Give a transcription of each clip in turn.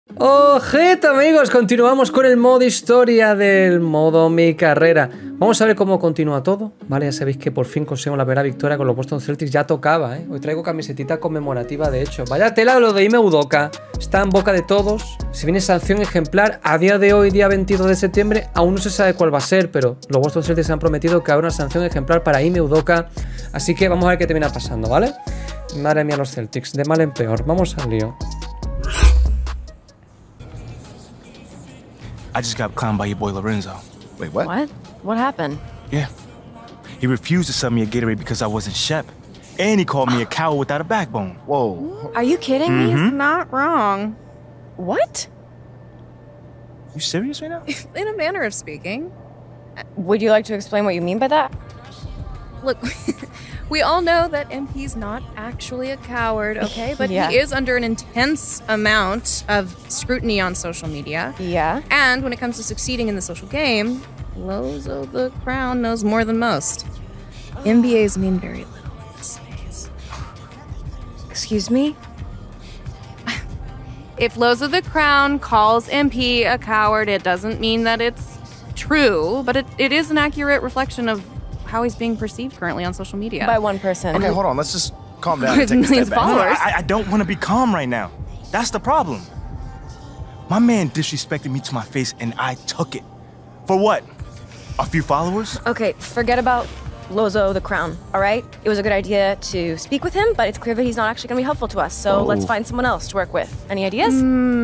Ojito amigos, continuamos con el modo historia del modo mi carrera. Vamos a ver cómo continúa todo, ¿vale? Ya sabéis que por fin conseguimos la primera victoria con los Boston Celtics, ya tocaba, ¿eh? Hoy traigo camisetita conmemorativa, de hecho. Vaya tela lo de Ime Udoka, está en boca de todos. Si viene sanción ejemplar, a día de hoy, día 22 de septiembre, aún no se sabe cuál va a ser, pero los Boston Celtics han prometido que habrá una sanción ejemplar para Ime Udoka. Así que vamos a ver qué termina pasando, ¿vale? Madre mía, los Celtics, de mal en peor. Vamos al lío. I just got clowned by your boy Lorenzo. Wait, what? What? What happened? Yeah. He refused to sell me a Gatorade because I wasn't Shep. And he called me a coward without a backbone. Whoa. Are you kidding me? He's not wrong. What? You serious right now? In a manner of speaking. Would you like to explain what you mean by that? Look, we all know that MP's not actually a coward, okay? But Yeah. he is under an intense amount of scrutiny on social media. Yeah. And when it comes to succeeding in the social game, Lozo the Crown knows more than most. MBAs mean very little in this phase. Excuse me? If Lozo the Crown calls MP a coward, it doesn't mean that it's true, but it is an accurate reflection of how he's being perceived currently on social media. By one person. Okay, hold on. Let's just calm down With and take a millions step of back. followers. I don't want to be calm right now. That's the problem. My man disrespected me to my face and I took it. For what? A few followers? Okay, forget about Lozo the Crown, all right? It was a good idea to speak with him, but it's clear that he's not actually going to be helpful to us, so let's find someone else to work with. Any ideas?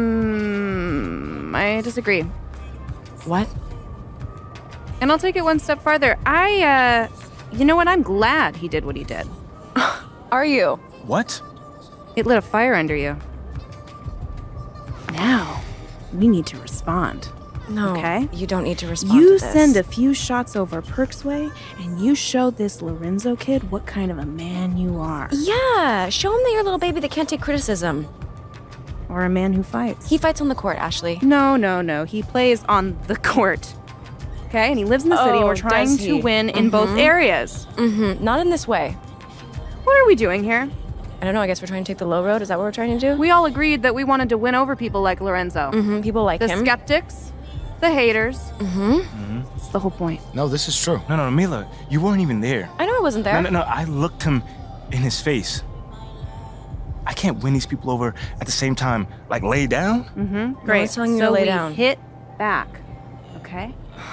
I disagree. What? And I'll take it one step farther. You know what? I'm glad he did what he did. Are you? What? It lit a fire under you. Now, we need to respond. No, Okay. you don't need to respond You to this. send a few shots over Perk's way, and you show this Lorenzo kid what kind of a man you are. Yeah, show him that you're a little baby that can't take criticism. Or a man who fights. He fights on the court, Ashley. No. He plays on the court. Okay? And he lives in the city, and Oh, we're trying does to he? win in both areas. Not in this way. What are we doing here? I don't know, I guess we're trying to take the low road. Is that what we're trying to do? We all agreed that we wanted to win over people like Lorenzo. People like The him. skeptics, the haters. It's the whole point. No, this is true. No, Mila, you weren't even there. I know I wasn't there. No, I looked him in his face. I can't win these people over at the same time, like lay down? Great. I was telling you to so lay we down. hit back, okay?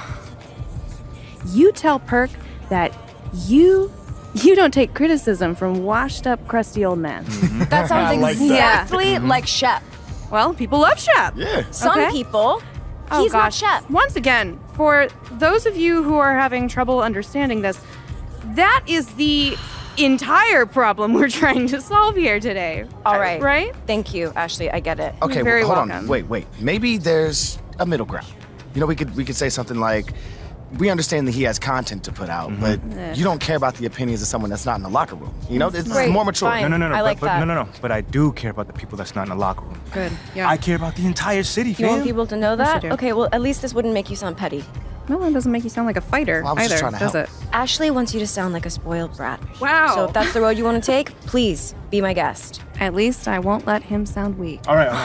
You tell Perk that you don't take criticism from washed up, crusty old men. That sounds I like that. exactly like Shep. Well, people love Shep. Yeah. Some Okay. people, Oh, he's not gosh. Shep. Once again, for those of you who are having trouble understanding this, that is the entire problem we're trying to solve here today. All right. Right? Thank you, Ashley. I get it. Okay, You're very hold welcome. on. Wait. Maybe there's a middle ground. You know, we could say something like, we understand that he has content to put out, but you don't care about the opinions of someone that's not in the locker room. You know, it's Great, more mature. fine. No. I like but, that. No. But I do care about the people that's not in the locker room. Good. Yeah. I care about the entire city, You fam. want people to know course that? you do. Okay, well, at least this wouldn't make you sound petty. No, that doesn't make you sound like a fighter Well, I was just either, trying to does help. it? Ashley wants you to sound like a spoiled brat. Wow. So if that's the road you want to take, please be my guest. At least I won't let him sound weak. All right.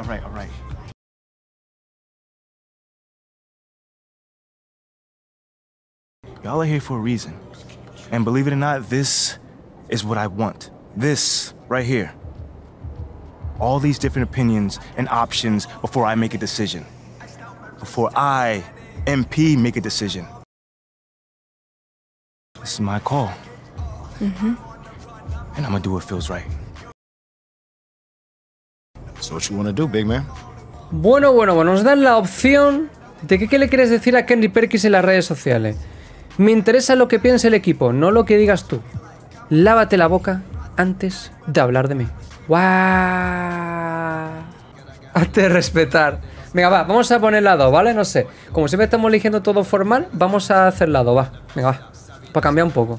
Y'all are here for a reason. And believe it or not, this is what I want. This right here. All these different opinions and options before I make a decision. Before I, MP, make a decision. This is my call. And I'm gonna do what feels right. So what you want to do, big man? Bueno, nos dan la opción de que qué le quieres decir a Kenry Perkins en las redes sociales. Me interesa lo que piense el equipo, no lo que digas tú. Lávate la boca antes de hablar de mí. ¡Guau! Hazte de respetar. Venga, va, vamos a poner la 2, ¿vale? No sé. Como siempre estamos eligiendo todo formal, vamos a hacer la 2, va. Venga, va. Para cambiar un poco.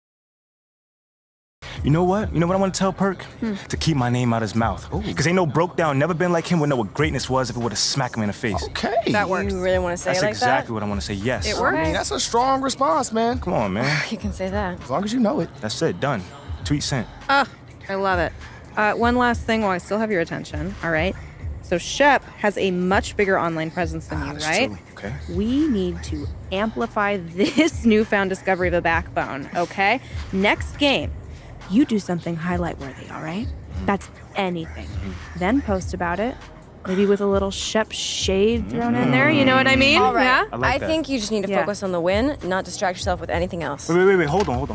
You know what? You know what I want to tell Perk? To keep my name out his mouth. Because ain't no broke down, never been like him, would know what greatness was if it would have smacked him in the face. Okay. That works. You really want to say That's it like exactly what I want to say, yes. It I works. mean, that's a strong response, man. Come on, man. that? You can say that. As long as you know it. That's it, done. Tweet sent. I love it. One last thing while I still have your attention, all right? So Shep has a much bigger online presence than you, right? True. Okay. We need to amplify this newfound discovery of the backbone, okay? Next game, you do something highlight worthy, all right? That's anything. Then post about it. Maybe with a little Shep shade thrown in there, you know what I mean? All right. Yeah? I like I that. think you just need to focus on the win, not distract yourself with anything else. Wait. Hold on.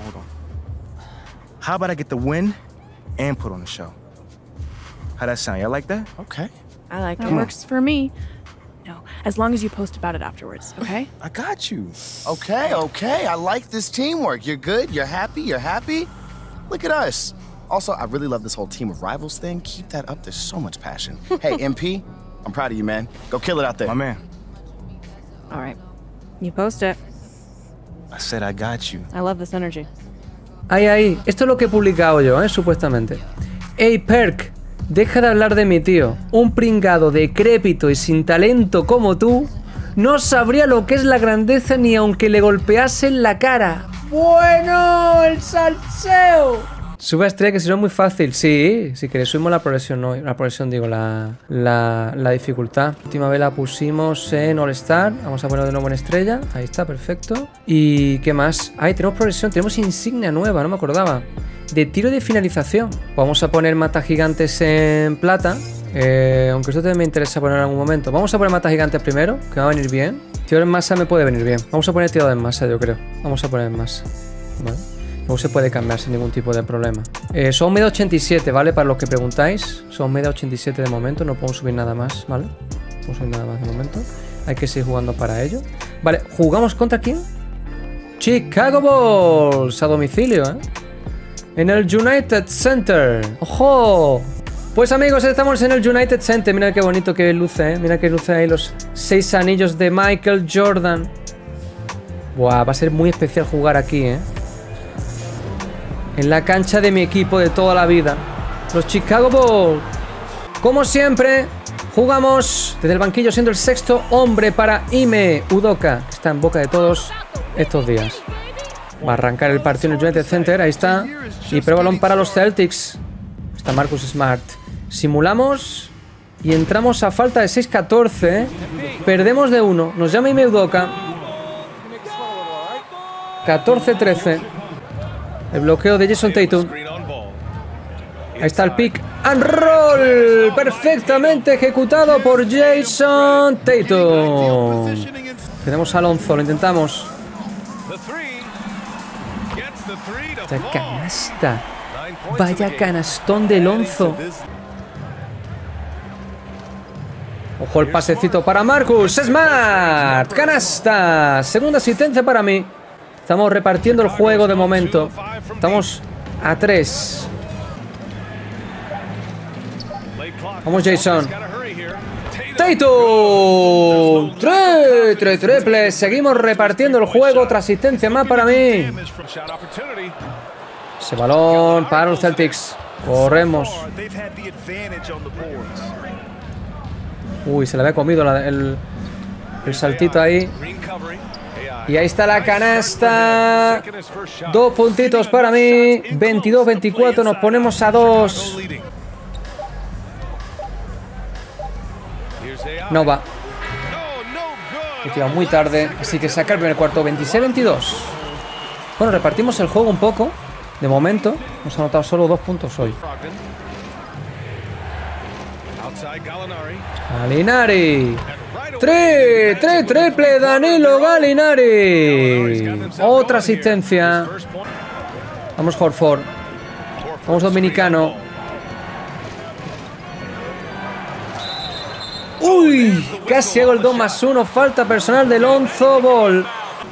How about I get the win and put on the show? How that sound? Y'all like that? Okay. I like That it. works for me. No, as long as you post about it afterwards, okay? I got you. Okay. I like this teamwork. You're good. You're happy. Look at us. Also, I really love this whole team of rivals thing. Keep that up. There's so much passion. Hey, MP, I'm proud of you, man. Go kill it out there. My man. All right. You post it. I said I got you. I love this energy. Ahí. Esto es lo que he publicado yo, supuestamente. Ey, Perk, deja de hablar de mi tío. Un pringado decrépito y sin talento como tú no sabría lo que es la grandeza ni aunque le golpeasen la cara. ¡Bueno! ¡El salseo! Sube a estrella, que si no es muy fácil. Sí, si queréis subimos la progresión, no, la progresión digo, la dificultad. La última vez la pusimos en All Star. Vamos a ponerlo de nuevo en estrella. Ahí está, perfecto. ¿Y qué más? Ahí tenemos progresión, tenemos insignia nueva, no me acordaba. De tiro de finalización. Vamos a poner matas gigantes en plata. Aunque esto también me interesa poner en algún momento. Vamos a poner matas gigantes primero, que va a venir bien. Tiro en masa me puede venir bien. Vamos a poner tirado en masa, yo creo. Vamos a poner en masa. Vale. Luego se puede cambiar sin ningún tipo de problema. Son media 87, ¿vale? Para los que preguntáis. Son media 87 de momento. No puedo subir nada más, ¿vale? No puedo subir nada más de momento. Hay que seguir jugando para ello. Vale, ¿jugamos contra quién? Chicago Bulls a domicilio, ¿eh? En el United Center. ¡Ojo! Pues amigos, estamos en el United Center. Mira qué bonito que luce, ¿eh? Mira que luce ahí los 6 anillos de Michael Jordan. Buah, va a ser muy especial jugar aquí, ¿eh? En la cancha de mi equipo de toda la vida, los Chicago Bulls. Como siempre, jugamos desde el banquillo siendo el sexto hombre para Ime Udoka, que está en boca de todos estos días. Va a arrancar el partido en el United Center, ahí está. Y prueba balón para los Celtics. Está Marcus Smart. Simulamos y entramos a falta de 6-14. ¿eh? Perdemos de 1. Nos llama Ime Udoka. 14-13. El bloqueo de Jason Tatum. Ahí está el pick and roll. Perfectamente ejecutado por Jason Tatum. Tenemos a Alonso, lo intentamos. Vaya canasta. Vaya canastón de Alonso. Ojo el pasecito para Marcus Smart. Canasta. Segunda asistencia para mí. Estamos repartiendo el juego de momento. Estamos a 3. Vamos Jason. Tatum. 3 triples. Seguimos repartiendo el juego. Otra asistencia más para mí. Ese balón para los Celtics. Corremos. Uy, se le había comido el saltito ahí. Y ahí está la canasta. 2 puntitos para mí. 22-24. Nos ponemos a 2. No va. He tirado muy tarde. Así que saca el primer cuarto. 26-22. Bueno, repartimos el juego un poco. De momento. Hemos anotado solo 2 puntos hoy. Gallinari. Triple Danilo Gallinari. Otra asistencia. Vamos Horford. Vamos dominicano. Uy, casi hago el 2+1. Falta personal de Lonzo Ball.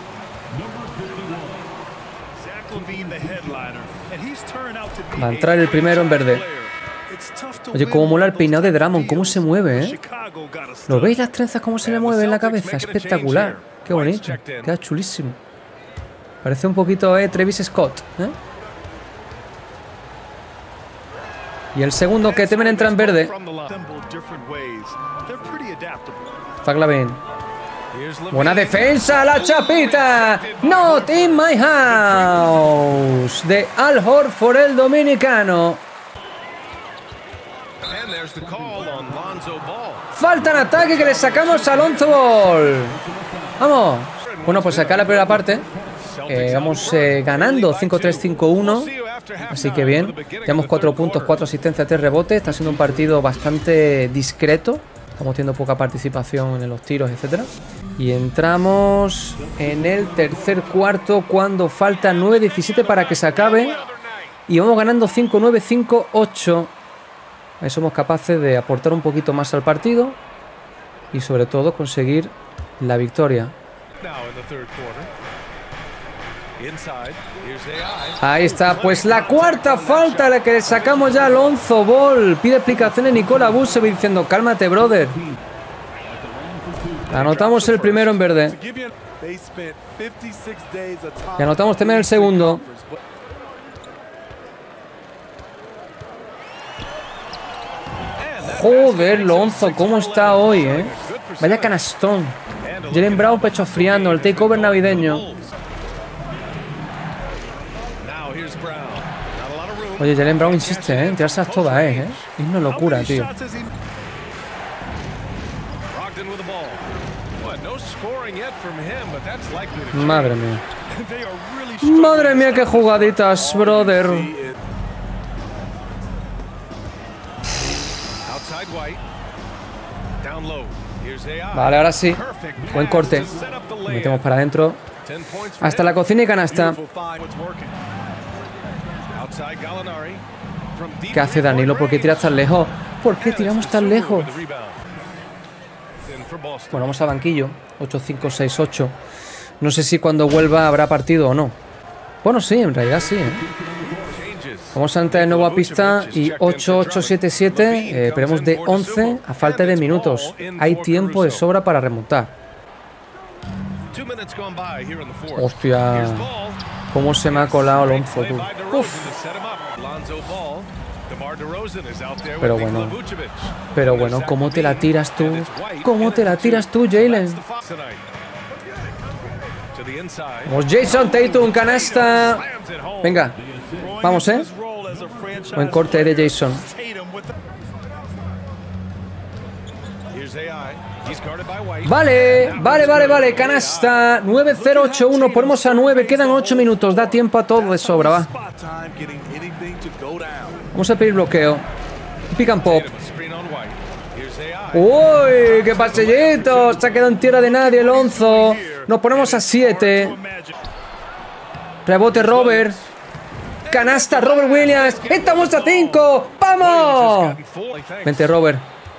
Va a entrar el primero en verde. Oye, cómo mola el peinado de Drummond, cómo se mueve, ¿eh? ¿Lo veis las trenzas cómo se le mueve en la cabeza? Espectacular. Qué bonito. Queda chulísimo. Parece un poquito, Travis Scott, ¿eh? Y el segundo que temen entra en verde. Faglavin. Buena defensa, la chapita. Not in my house. De Al Horford, el dominicano. And there's the call on Lonzo Ball. falta en ataque que le sacamos a Lonzo Ball. Vamos. Bueno, pues acá la primera parte. Vamos ganando 5-3, 5-1. Así que bien. Tenemos 4 puntos, 4 asistencias, 3 rebotes. Está siendo un partido bastante discreto. Estamos teniendo poca participación en los tiros, etcétera. Y entramos en el tercer cuarto cuando falta 9-17 para que se acabe. Y vamos ganando 5-9, 5-8. Ahí somos capaces de aportar un poquito más al partido. Y sobre todo conseguir la victoria. Ahí está, pues la cuarta falta, la que le sacamos ya a Lonzo Ball. Pide explicaciones Nikola Vucevic diciendo, cálmate, brother. Anotamos el primero en verde. Y anotamos también el segundo. Joder, Lonzo, ¿cómo está hoy, eh? Vaya canastón. Jaylen Brown pecho friando, el takeover navideño. Oye, Jaylen Brown insiste, en tirarse todas, Es una locura, tío. Madre mía. Madre mía, qué jugaditas, brother. Vale, ahora sí. Buen corte. Lo metemos para adentro. Hasta la cocina y canasta. ¿Qué hace Danilo? ¿Por qué tiras tan lejos? ¿Por qué tiramos tan lejos? Bueno, vamos a banquillo. 8-5-6-8. No sé si cuando vuelva habrá partido o no. Bueno, sí, en realidad sí, Vamos a entrar de nuevo a pista y 8-8-7-7. Esperemos de 11 a falta de minutos. Hay tiempo de sobra para remontar. Hostia. Cómo se me ha colado Lonzo, tú. Uf. Pero bueno, ¿cómo te la tiras tú? ¿Cómo te la tiras tú, Jaylen? Vamos, Jason Tatum, canasta. Venga, vamos, Buen corte de Jason. Vale, canasta. 9-0-8-1, ponemos a 9, quedan 8 minutos, da tiempo a todo de sobra, va. Vamos a pedir bloqueo. Pick and pop. Uy, qué pasellito. Se ha quedado en tierra de nadie, Lonzo. Nos ponemos a 7. Rebote Robert. Canasta Robert Williams. Estamos a 5. ¡Vamos! Vente, Robert.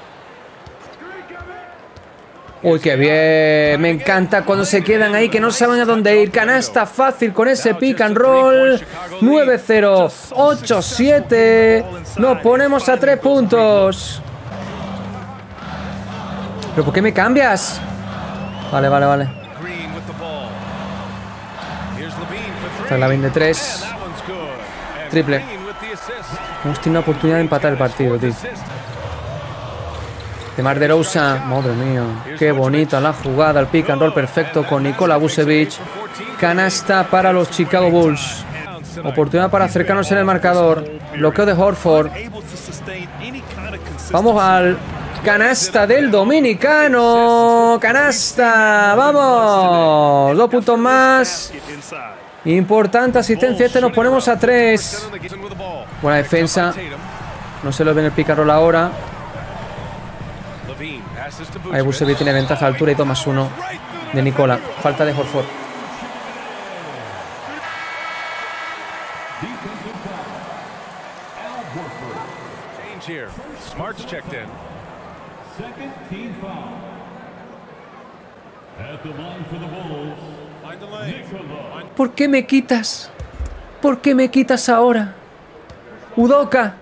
Uy, qué bien. Me encanta cuando se quedan ahí que no saben a dónde ir. Canasta fácil con ese pick and roll. 9-0. 8-7. Nos ponemos a 3 puntos. ¿Pero por qué me cambias? Vale. Esta es la 23. Triple. Hemos tenido una oportunidad de empatar el partido, tío. DeMar DeRozan, madre mía, qué bonita la jugada, el pick and roll perfecto con Nikola Vucevic. Canasta para los Chicago Bulls. Oportunidad para acercarnos en el marcador. Bloqueo de Horford. Vamos al canasta del dominicano. Canasta, vamos. 2 puntos más. Importante asistencia, nos ponemos a 3. Buena defensa. No se lo ve en el pick and roll ahora. Ahí Vucevic tiene ventaja de altura y 2+1 de Nikola. Falta de Horford. ¿Por qué me quitas? ¿Por qué me quitas ahora? Udoka.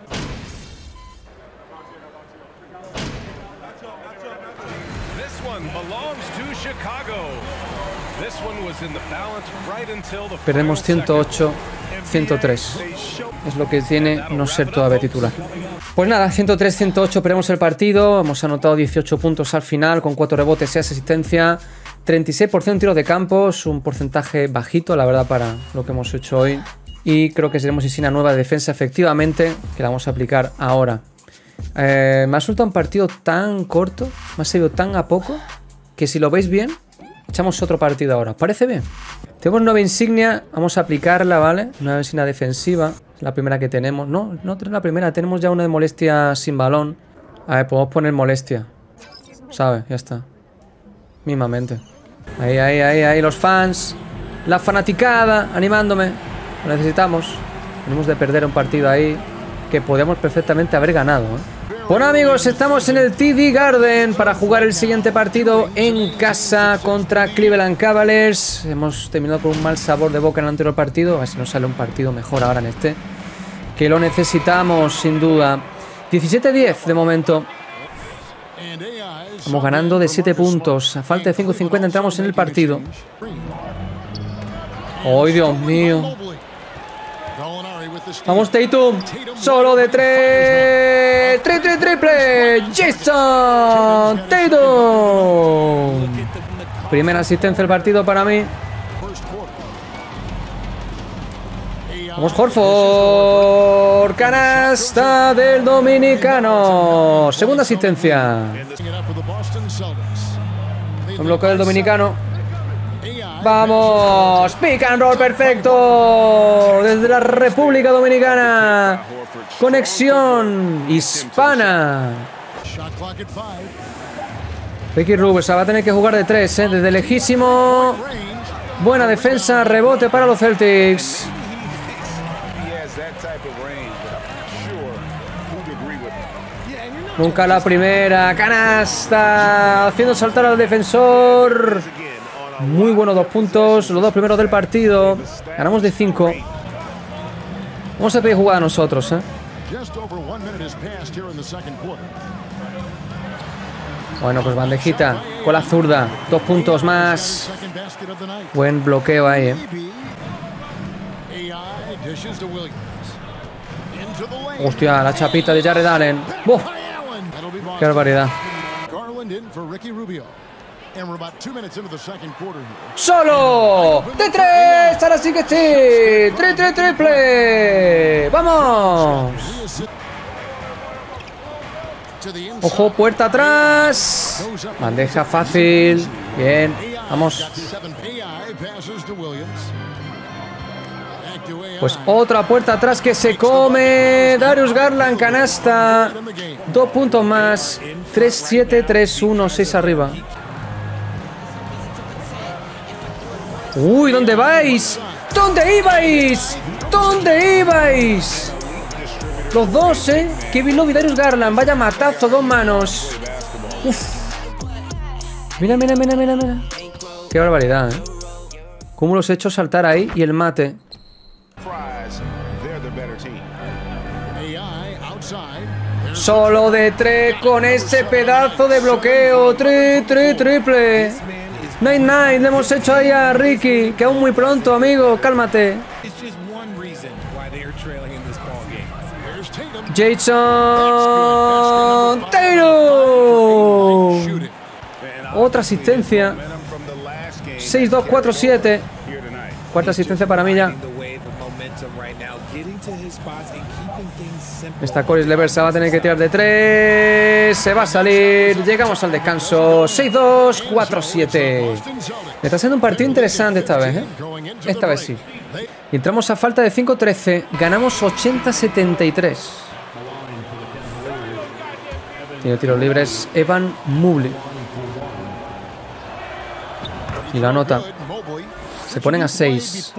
Perdemos 108, 103. Es lo que tiene no ser todavía titular. Pues nada, 103-108, perdemos el partido. Hemos anotado 18 puntos al final con 4 rebotes, 6 asistencia. 36% en tiros de campo, es un porcentaje bajito, la verdad, para lo que hemos hecho hoy. Y creo que seremos sin una nueva defensa, efectivamente, que la vamos a aplicar ahora. Me ha resultado un partido tan corto, me ha servido tan a poco, que si lo veis bien, echamos otro partido ahora. ¿Os parece bien? Tenemos nueva insignia, vamos a aplicarla, ¿vale? Nueva insignia defensiva, es la primera que tenemos. No tenemos la primera, tenemos ya una de molestia sin balón. A ver, podemos poner molestia, ¿sabes? Ya está. Mismamente. Ahí, los fans, la fanaticada, animándome. Lo necesitamos. Venimos de perder un partido ahí que podíamos perfectamente haber ganado, ¿eh? Bueno, amigos, estamos en el TD Garden para jugar el siguiente partido en casa contra Cleveland Cavaliers. Hemos terminado con un mal sabor de boca en el anterior partido. A ver si nos sale un partido mejor ahora en este, que lo necesitamos sin duda. 17-10 de momento. Vamos ganando de 7 puntos. A falta de 5:50 entramos en el partido. ¡Ay, Dios mío! Vamos, Tatum. Solo de 3. Triple. Jason Tatum. Primera asistencia del partido para mí. Vamos, Horford. Canasta del dominicano. Segunda asistencia. Un bloqueo del dominicano. Vamos. Pick and roll perfecto. Desde la República Dominicana. Conexión hispana. Ricky Rubio se va a tener que jugar de 3, ¿eh? Desde lejísimo. Buena defensa. Rebote para los Celtics. Nunca la primera. Canasta. Haciendo saltar al defensor. Muy buenos 2 puntos. Los 2 primeros del partido. Ganamos de 5. Vamos a pedir jugada a nosotros, ¿eh? Bueno, pues bandejita con la zurda. 2 puntos más. Buen bloqueo ahí, ¿eh? Hostia, la chapita de Jared Allen. ¡Buah! ¡Qué barbaridad! ¡Solo! ¡De 3! ¡Ahora sí que sí! ¡Triple! ¡Vamos! ¡Ojo, puerta atrás! Bandeja fácil. Bien, vamos. Pues otra puerta atrás que se come. Darius Garland, canasta. 2 puntos más. 3-7, 3-1, 6 arriba. Uy, ¿dónde vais? ¿Dónde ibais? ¿Dónde ibais? Los dos, ¿eh? Kevin Love y Darius Garland. Vaya matazo, 2 manos. Uf. Mira. Qué barbaridad, ¿eh? Cómo los he hecho saltar ahí y el mate. Solo de 3 con ese pedazo de bloqueo. Triple. Night, le hemos hecho ahí a Ricky. Que aún muy pronto, amigo. Cálmate. Jason Tatum. Otra asistencia. 6-2, 4-7. Cuarta asistencia para mí ya. Esta Corey Levers va a tener que tirar de 3. Se va a salir. Llegamos al descanso. 6-2, 4-7. Está siendo un partido interesante esta vez, ¿eh? Esta vez sí. Entramos a falta de 5-13. Ganamos 80-73. Tiene tiros libres Evan Mobley. Y la anota. Se ponen a 6.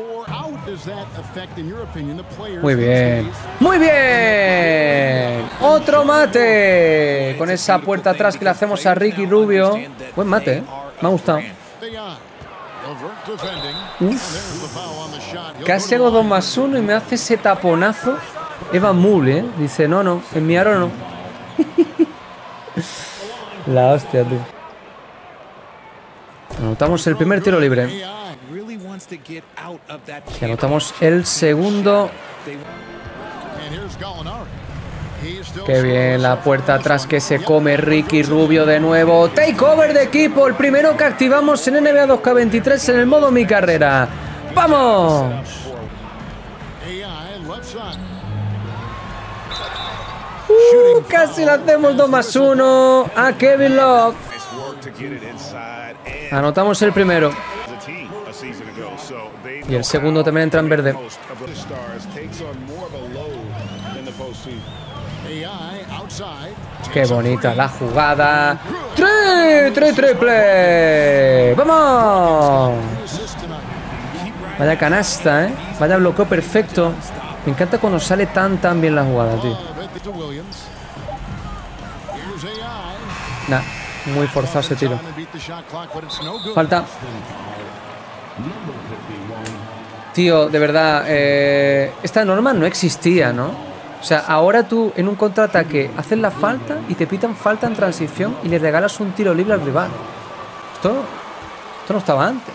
Muy bien. ¡Muy bien! Otro mate. Con esa puerta atrás que le hacemos a Ricky Rubio. Buen mate, ¿eh? Me ha gustado. Casi hago 2+1 y me hace ese taponazo. Evan Mobley, ¿eh? Dice, no, en mi aro no. La hostia, tú. Anotamos el primer tiro libre. Y anotamos el segundo. Qué bien, la puerta atrás que se come Ricky Rubio de nuevo. Takeover de equipo, el primero que activamos en NBA 2K23 en el modo Mi Carrera. ¡Vamos! Casi le hacemos 2+1 a Kevin Love. Anotamos el primero. Y el segundo también entra en verde. Qué bonita la jugada. Triple. ¡Vamos! Vaya canasta, ¿eh? Vaya bloqueo perfecto. Me encanta cuando sale tan bien la jugada, tío. Nah, muy forzado ese tiro. Falta. Tío, de verdad, esta norma no existía, ¿no? O sea, ahora tú en un contraataque haces la falta y te pitan falta en transición y le regalas un tiro libre al rival. Esto no estaba antes.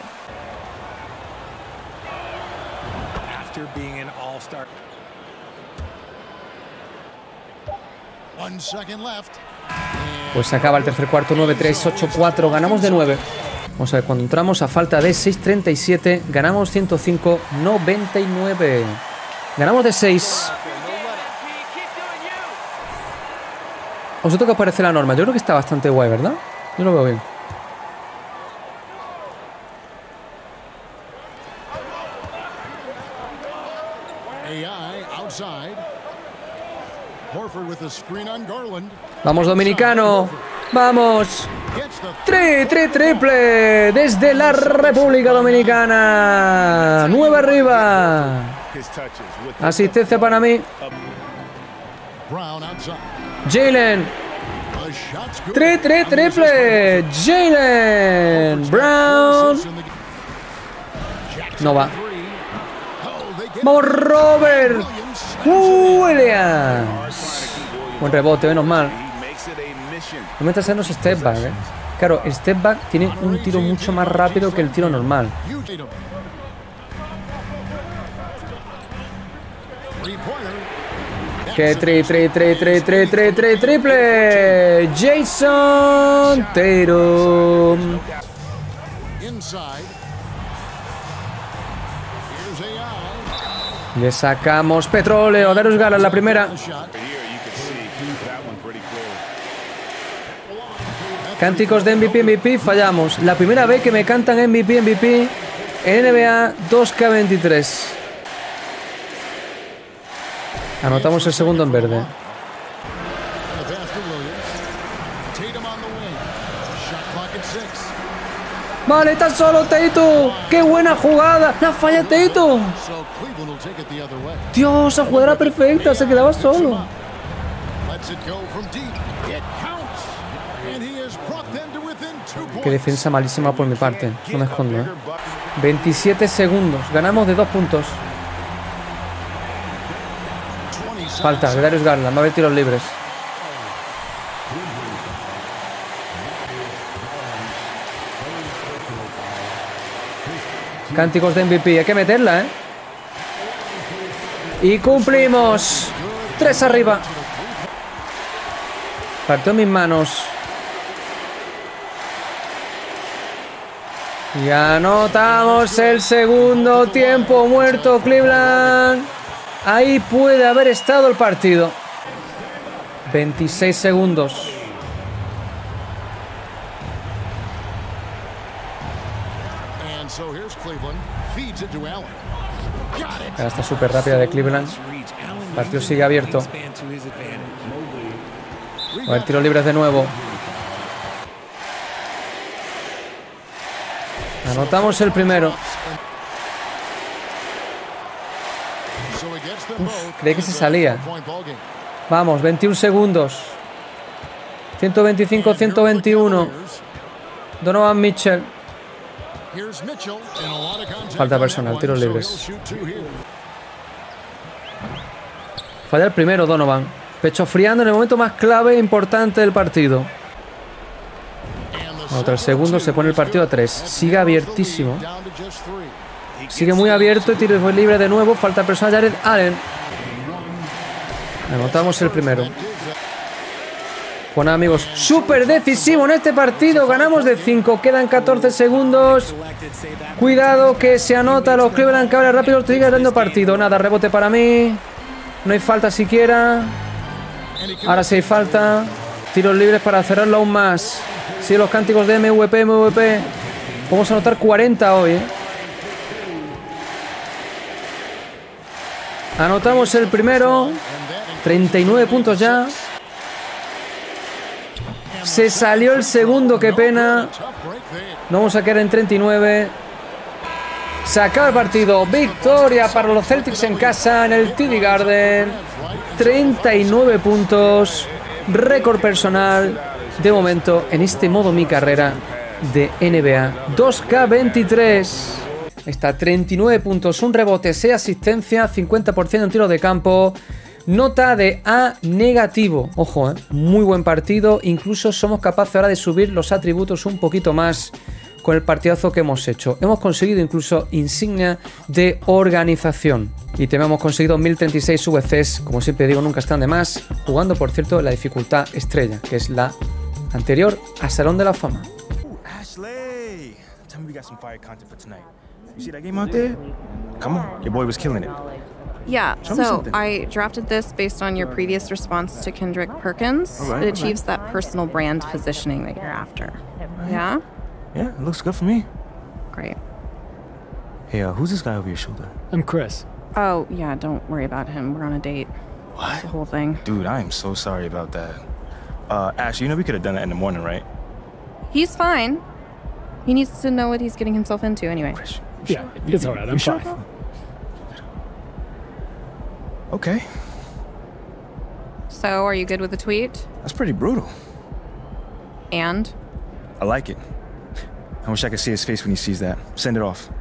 Pues se acaba el tercer cuarto, 9-3, 8-4, ganamos de 9. Vamos a ver, cuando entramos a falta de 6.37, ganamos 105-99. Ganamos de 6. ¿Vosotros qué os parece la norma? Yo creo que está bastante guay, ¿verdad? Yo lo veo bien. Vamos, dominicano. Vamos. Triple desde la República Dominicana. 9 arriba. Asistencia para mí. Jaylen. Triple. Jaylen Brown. No va. Vamos, Robert Williams. Buen rebote, menos mal. No metas en los step back, ¿eh? Claro, el step back tiene un tiro mucho más rápido que el tiro normal. Que triple. Jason Tatum. Le sacamos petróleo. Darius Garland, la primera. Cánticos de MVP, fallamos. La primera vez que me cantan MVP en NBA 2K23. Anotamos el segundo en verde. Vale, está solo Tatum. ¡Qué buena jugada! ¡La falla Tatum! Dios, esa jugada era perfecta. Se quedaba solo. Qué defensa malísima por mi parte. No me escondo, ¿eh? 27 segundos. Ganamos de 2 puntos. Falta de Darius Garland. Va a haber tiros libres. Cánticos de MVP. Hay que meterla, ¿eh? Y cumplimos. 3 arriba. Partió en mis manos. Y anotamos el segundo tiempo muerto, Cleveland. Ahí puede haber estado el partido. 26 segundos. Ahora está súper rápida de Cleveland. El partido sigue abierto. A ver, tiros libres de nuevo. Anotamos el primero. Creí que se salía. Vamos, 21 segundos. 125-121. Donovan Mitchell. Falta personal, tiros libres. Falla el primero Donovan. Pecho friando en el momento más clave e importante del partido. Otro el segundo, se pone el partido a 3. Sigue abiertísimo. Sigue muy abierto y tiro libre de nuevo. Falta personal Jared Allen. Anotamos el primero. Bueno, amigos, súper decisivo en este partido. Ganamos de 5. Quedan 14 segundos. Cuidado que se anota los Cleveland Cavaliers rápido. Sigue dando partido. Nada, rebote para mí. No hay falta siquiera. Ahora sí hay falta. Tiros libres para cerrarlo aún más. Sí, los cánticos de MVP. Vamos a anotar 40 hoy, ¿eh? Anotamos el primero. 39 puntos ya. Se salió el segundo, qué pena. No vamos a quedar en 39. Se acaba el partido. Victoria para los Celtics en casa en el TD Garden. 39 puntos. Récord personal de momento en este modo mi carrera de NBA. 2K23. Está 39 puntos, un rebote, 6 asistencias, 50% en tiro de campo. Nota de A negativo. Ojo, muy buen partido. Incluso somos capaces ahora de subir los atributos un poquito más con el partidazo que hemos hecho. Hemos conseguido incluso insignia de organización. Y también hemos conseguido 1036 VCs. Como siempre digo, nunca están de más. Jugando, por cierto, la dificultad estrella, que es la anterior a Salón de la Fama. Ashley! Tell me we got some fire content for tonight. You see that game out there? Come on, your boy was killing it. Yeah, Show me so something. I drafted this based on your previous response to Kendrick Perkins. All right, It achieves that personal brand positioning that you're after. Yeah? Yeah, it looks good for me. Great. Hey, who's this guy over your shoulder? I'm Chris. Oh, yeah, don't worry about him. We're on a date. What? The whole thing. Dude, I am so sorry about that. Ash, you know we could have done that in the morning, right? He's fine. He needs to know what he's getting himself into anyway. Chris, Yeah, it's alright. I'm sure? fine. Okay, So, are you good with the tweet? that's pretty brutal. And? I like it. I wish I could see his face when he sees that. Send it off.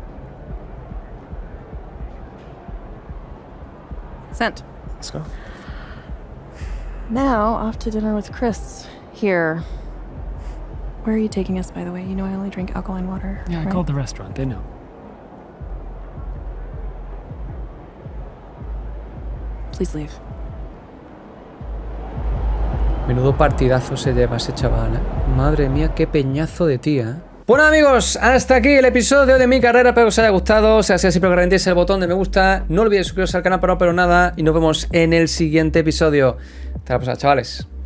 Sent. Let's go. Now, off to dinner with Chris. Here. Where are you taking us, by the way? You know I only drink alkaline water. Yeah, I right? called the restaurant. They know. Please leave. Menudo partidazo se lleva ese chaval, ¿eh? Madre mía, qué peñazo de tía, ¿eh? Bueno amigos, hasta aquí el episodio de mi carrera. Espero que os haya gustado. Si así, siempre que reventéis el botón de me gusta. No olvidéis suscribiros al canal para no perder nada. Y nos vemos en el siguiente episodio. Hasta la próxima, chavales.